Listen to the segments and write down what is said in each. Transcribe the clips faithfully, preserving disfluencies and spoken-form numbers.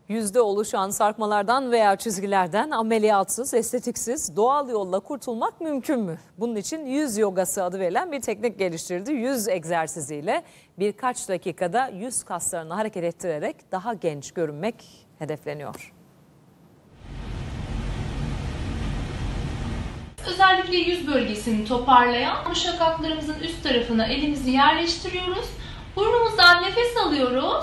Yüzde oluşan sarkmalardan veya çizgilerden ameliyatsız, estetiksiz, doğal yolla kurtulmak mümkün mü? Bunun için yüz yogası adı verilen bir teknik geliştirdi. Yüz egzersiziyle birkaç dakikada yüz kaslarını hareket ettirerek daha genç görünmek hedefleniyor. Özellikle yüz bölgesini toparlayan şakaklarımızın üst tarafına elimizi yerleştiriyoruz. Burnumuzdan nefes alıyoruz.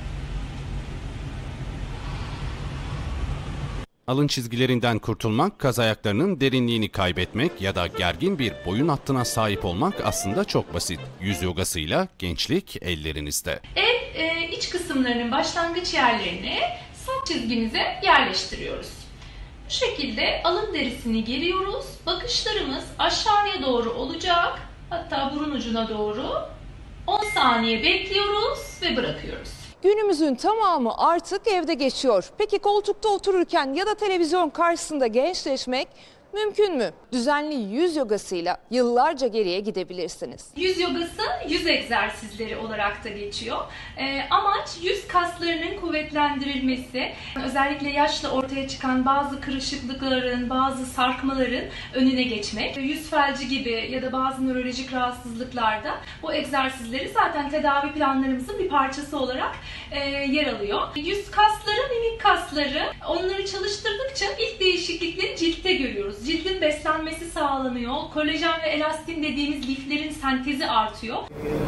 Alın çizgilerinden kurtulmak, kaz ayaklarının derinliğini kaybetmek ya da gergin bir boyun hattına sahip olmak aslında çok basit. Yüz yogasıyla gençlik ellerinizde. El e, iç kısımlarının başlangıç yerlerini saç çizgimize yerleştiriyoruz. Bu şekilde alın derisini geriyoruz. Bakışlarımız aşağıya doğru olacak. Hatta burun ucuna doğru. on saniye bekliyoruz ve bırakıyoruz. Günümüzün tamamı artık evde geçiyor. Peki koltukta otururken ya da televizyon karşısında gençleşmek mümkün mü? Düzenli yüz yogasıyla yıllarca geriye gidebilirsiniz. Yüz yogası yüz egzersizleri olarak da geçiyor. E, amaç yüz kaslarının kuvvetlendirilmesi. Özellikle yaşla ortaya çıkan bazı kırışıklıkların, bazı sarkmaların önüne geçmek. Yüz felci gibi ya da bazı nörolojik rahatsızlıklarda bu egzersizleri zaten tedavi planlarımızın bir parçası olarak e, yer alıyor. Yüz kasları, mimik kasları, onları çalıştırdıkça ilk değişiklikleri ciltte görüyoruz. Cildin beslenmesi sağlanıyor. Kolajen ve elastin dediğimiz liflerin sentezi artıyor.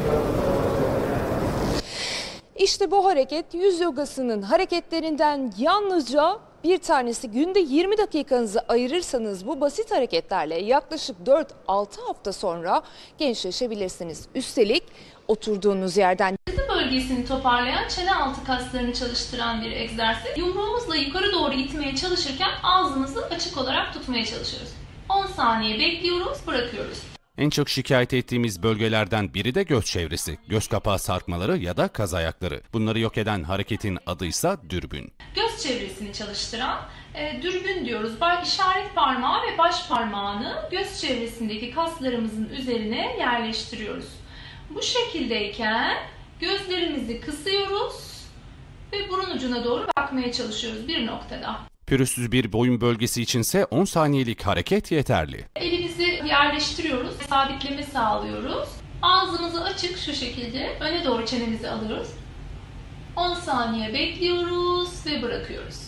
İşte bu hareket yüz yogasının hareketlerinden yalnızca bir tanesi. Günde yirmi dakikanızı ayırırsanız bu basit hareketlerle yaklaşık dört altı hafta sonra gençleşebilirsiniz. Üstelik oturduğunuz yerden Sırt bölgesini toparlayan çene altı kaslarını çalıştıran bir egzersiz. Yumruğumuzla yukarı doğru itmeye çalışırken ağzımızı açık olarak tutmaya çalışıyoruz. on saniye bekliyoruz, bırakıyoruz. En çok şikayet ettiğimiz bölgelerden biri de göz çevresi, göz kapağı sarkmaları ya da kaz ayakları. Bunları yok eden hareketin adıysa dürbün. Göz çevresini çalıştıran e, dürbün diyoruz. Baş, işaret parmağı ve baş parmağını göz çevresindeki kaslarımızın üzerine yerleştiriyoruz. Bu şekildeyken gözlerimizi kısıyoruz ve burun ucuna doğru bakmaya çalışıyoruz bir noktada. Pürüzsüz bir boyun bölgesi içinse on saniyelik hareket yeterli. Elimizi yerleştiriyoruz, sabitleme sağlıyoruz. Ağzımızı açık şu şekilde öne doğru çenemizi alıyoruz. on saniye bekliyoruz ve bırakıyoruz.